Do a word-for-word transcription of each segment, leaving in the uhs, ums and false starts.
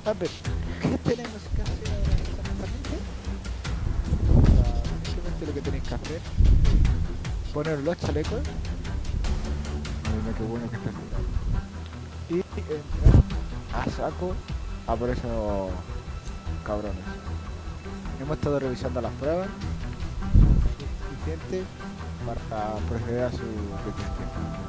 A ver, ¿qué tenemos que hacer ahora exactamente? O sea, simplemente lo que tenéis que hacer es poner los chalecos. Mira qué bueno que está cuidado. Y entrar a saco a por esos cabrones. Hemos estado revisando las pruebas suficientes para proceder a su detención.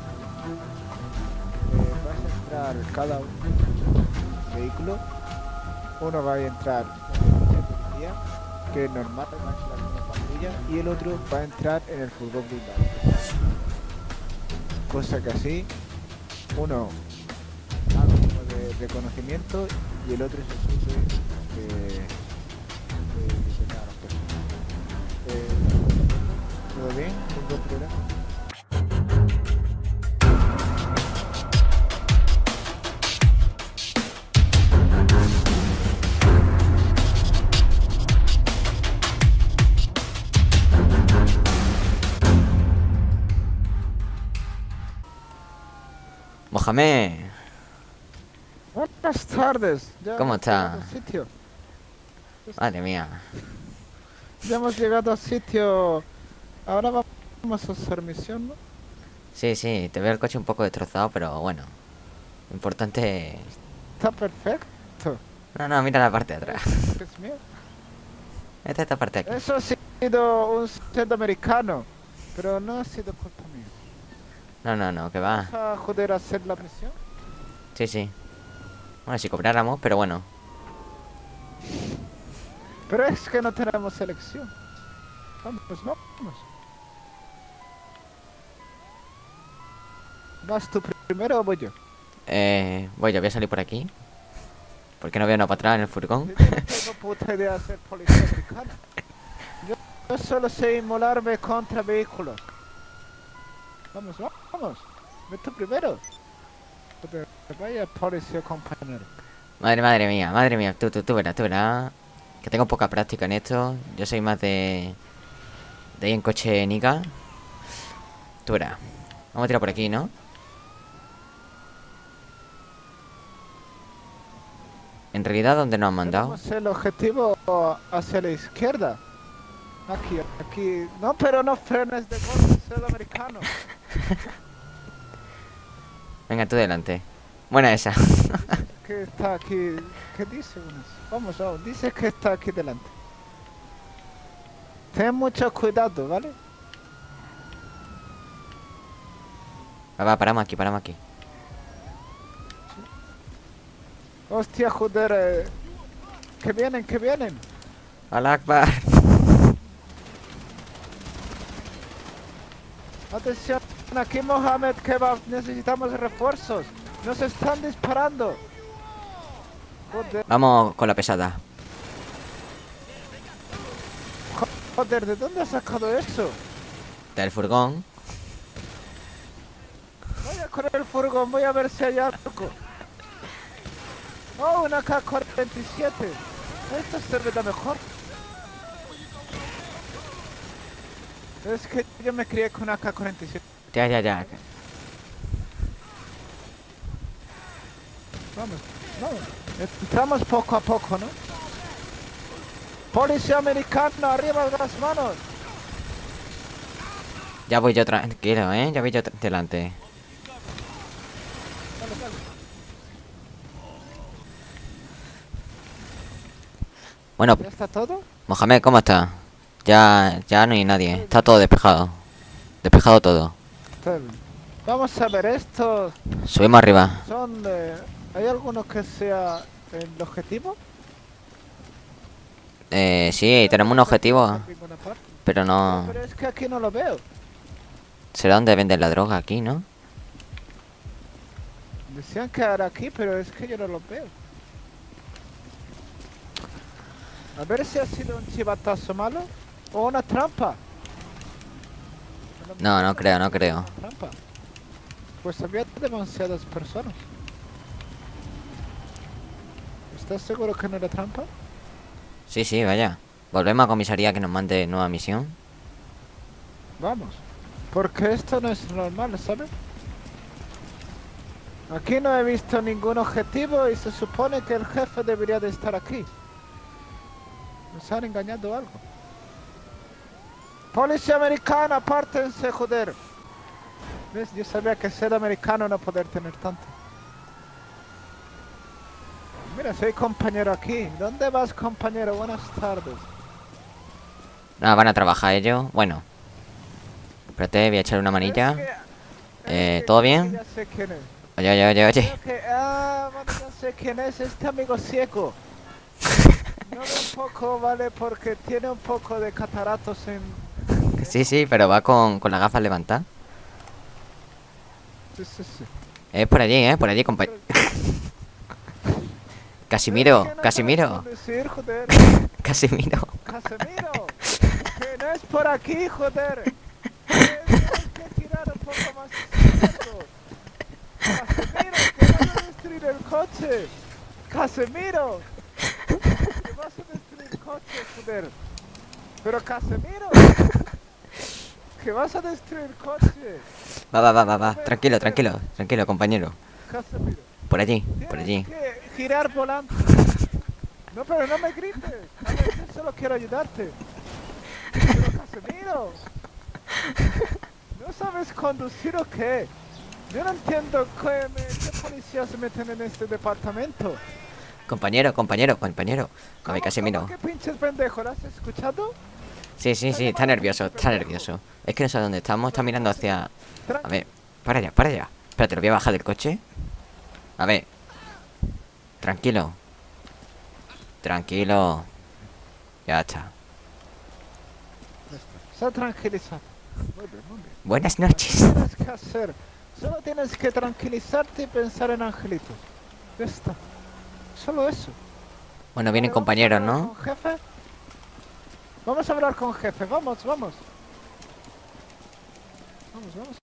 Eh, vais a entrar cada uno en un vehículo. Uno va a entrar en el coche de policía, que es normal, va a entrar en una patrulla, y el otro va a entrar en el furgón blindado. Cosa que así, uno haga uno de reconocimiento y el otro se ocupe de, de detener a las personas. Eh, ¿Todo bien? ¿Ningún problema? Mohamed, Buenas tardes. Ya ¿cómo hemos llegado está? al sitio. Madre mía. Ya hemos llegado al sitio. Ahora vamos a hacer misión, ¿no? Sí, sí, te veo el coche un poco destrozado, pero bueno. Lo importante... Está perfecto. No, no, mira la parte de atrás. Es mío. Esta esta parte de aquí. Eso ha sido un centro americano, pero no ha sido culpa mía. No, no, no, que va. ¿Vas a joder a hacer la misión? Sí, sí. Bueno, si cobráramos, pero bueno. Pero es que no tenemos selección. Vamos, vamos. ¿Vas tú primero o voy yo? Eh, voy, yo voy a salir por aquí. Porque no veo nada para atrás en el furgón. Yo no tengo puta idea de ser policía americana. Yo, yo solo sé inmolarme contra vehículos. Vamos, vamos. Ve tú primero. Joder, vaya policía compañero. Madre, madre mía, madre mía. Tú, tú, tú verás, tú verás. Que tengo poca práctica en esto. Yo soy más de... De ir en coche Nika. Tú verás. Vamos a tirar por aquí, ¿no? En realidad, ¿dónde nos han mandado? Tenemos el objetivo hacia la izquierda. Aquí, aquí. No, pero no frenes de golpe, soy americano. Venga, tú delante. Buena esa. Que está aquí. ¿Qué dice? Vamos, vamos. Dice que está aquí delante. Ten mucho cuidado, ¿vale? Va, va, paramos aquí, paramos aquí. Hostia, joder. Eh. Que vienen, que vienen. Alá Akbar. Atención, aquí Mohamed Kebab. Necesitamos refuerzos. Nos están disparando. Joder, Vamos con la pesada. joder, ¿de dónde has sacado eso? Del furgón. Vaya con el furgón, voy a ver si hay algo. Oh, una K cuarenta y siete. Esto se da mejor. Es que yo me crié con una K cuarenta y siete. Ya, ya, ya. Vamos, vamos. Entramos poco a poco, ¿no? Policía americano, arriba las manos. Ya voy yo tranquilo, ¿eh? Ya voy yo delante. Dale, dale. Bueno, ¿Ya está todo? Mohamed, ¿cómo está? Ya, ya no hay nadie. Está todo despejado. Despejado todo. Está bien. Vamos a ver, estos Subimos arriba. son de... ¿Hay alguno que sea el objetivo? Eh, sí, tenemos un objetivo. En ninguna parte. Pero no... Pero es que aquí no lo veo. ¿Será donde venden la droga aquí, no? Decían que era aquí, pero es que yo no lo veo. A ver si ha sido un chivatazo malo o una trampa. No, no creo, no creo. Una trampa. Pues había demasiadas personas. ¿Estás seguro que no era trampa? Sí, sí, vaya. Volvemos a comisaría que nos mande nueva misión. Vamos. Porque esto no es normal, ¿sabes? Aquí no he visto ningún objetivo y se supone que el jefe debería de estar aquí. Nos han engañado algo. Policía americana, apártense, joder. ¿Ves? Yo sabía que ser americano no poder tener tanto. Mira, soy compañero aquí. ¿Dónde vas, compañero? Buenas tardes. Ah, van a trabajar ellos. Bueno. Espérate, voy a echar una manilla. Es que- Eh, es que ¿todo creo que bien? Ya sé quién es. Oye, oye, oye, oye. Creo que- ah, vale, ya sé quién es. Este amigo ciego. No ve un poco, ¿vale? Porque tiene un poco de cataratos en... Sí, sí, pero va con, con las gafas levantadas. Sí, sí, sí. Es por allí, ¿eh? Por allí, compañero. Casimiro, Es que no Casimiro. sabes conducir, joder. Casimiro. Casemiro, que no es por aquí, joder. Tienes que girar un poco más izquierdo. Casemiro, que vas a destruir el coche. Casemiro, que vas a destruir el coche, joder. Pero Casemiro, que vas a destruir el coche. Va, va, va, va, va. Tranquilo, tranquilo, tranquilo, compañero. Casemiro, Por allí, por tienes allí. que girar volante. No, pero no me grites. A ver, yo solo quiero ayudarte. Pero Casemiro, ¿no sabes conducir o qué? Yo no entiendo qué, me- qué policías se meten en este departamento. Compañero, compañero, compañero. A ver, ¿Cómo- Casimiro. cómo? ¿Qué pinches pendejo? ¿Lo has escuchado? Sí, sí, sí, está nervioso, está nervioso. Es que no sé dónde estamos, está mirando hacia... A Tranqui- ver, para allá, para allá. Espérate, lo voy a bajar del coche. A ver. Tranquilo. Tranquilo. Ya está. Se ha tranquilizado. Muy bien, muy bien. Buenas ¿Qué noches. tienes que hacer? Solo tienes que tranquilizarte y pensar en angelitos. Ya está. Solo eso. Bueno, vienen Vale, compañeros, ¿vamos a hablar ¿no? con jefe? Vamos a hablar con jefe. Vamos, vamos. Vamos, vamos.